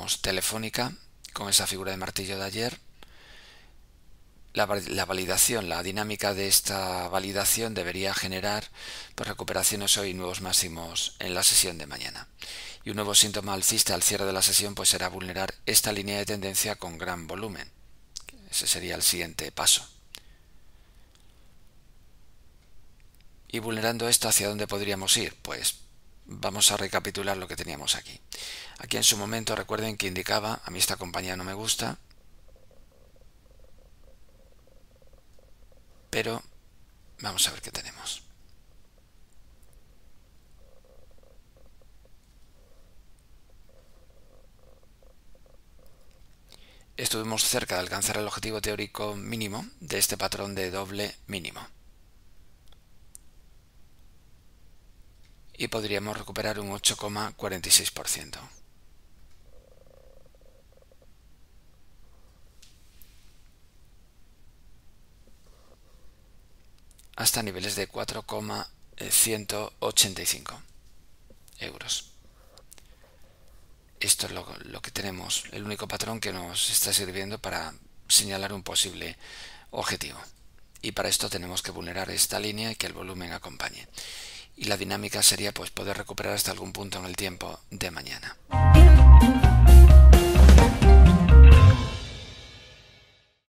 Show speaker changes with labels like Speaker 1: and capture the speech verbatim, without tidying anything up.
Speaker 1: tenemos Telefónica con esa figura de martillo de ayer. La, la validación, la dinámica de esta validación debería generar pues, recuperaciones hoy y nuevos máximos en la sesión de mañana. Y un nuevo síntoma alcista al cierre de la sesión pues será vulnerar esta línea de tendencia con gran volumen. Ese sería el siguiente paso. Y vulnerando esto, ¿hacia dónde podríamos ir? Pues vamos a recapitular lo que teníamos aquí. Aquí en su momento recuerden que indicaba, a mí esta compañía no me gusta, pero vamos a ver qué tenemos. Estuvimos cerca de alcanzar el objetivo teórico mínimo de este patrón de doble mínimo. Y podríamos recuperar un ocho coma cuarenta y seis por ciento. Hasta niveles de cuatro coma ciento ochenta y cinco euros. Esto es lo, lo que tenemos, el único patrón que nos está sirviendo para señalar un posible objetivo. Y para esto tenemos que vulnerar esta línea y que el volumen acompañe. Y la dinámica sería pues poder recuperar hasta algún punto en el tiempo de mañana.